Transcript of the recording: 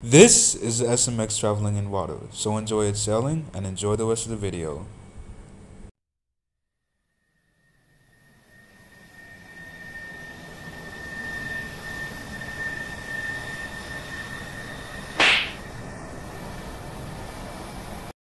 This is the SMX traveling in water, so enjoy its sailing and enjoy the rest of the video.